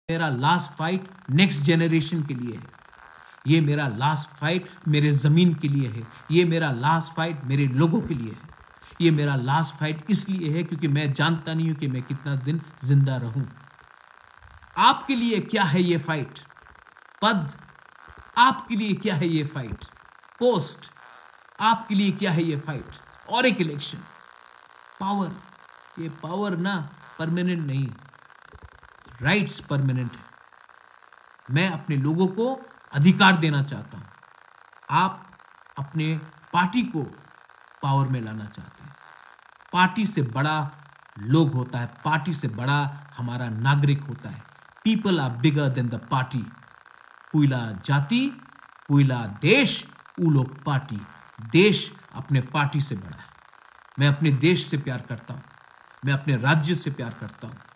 मेरा last fight next generation के लिए है। ये मेरा लास्ट फाइट मेरे जमीन के लिए है। ये मेरा लास्ट फाइट मेरे लोगों के लिए है। ये मेरा लास्ट फाइट इसलिए है क्योंकि मैं जानता नहीं हूं कि मैं कितना दिन जिंदा रहूं। आपके लिए क्या है ये फाइट? पद। आपके लिए क्या है ये फाइट? पोस्ट। आपके लिए क्या है ये फाइट? और एक इलेक्शन। पावर। ये पावर ना परमानेंट नहीं, राइट्स परमानेंट है। मैं अपने लोगों को अधिकार देना चाहता हूं। आप अपने पार्टी को पावर में लाना चाहते हैं। पार्टी से बड़ा लोग होता है, पार्टी से बड़ा हमारा नागरिक होता है। People are bigger than the party. पुइला जाति, पुइला देश, उलो पार्टी। देश अपने पार्टी से बड़ा है। मैं अपने देश से प्यार करता हूं। मैं अपने राज्य से प्यार करता हूं।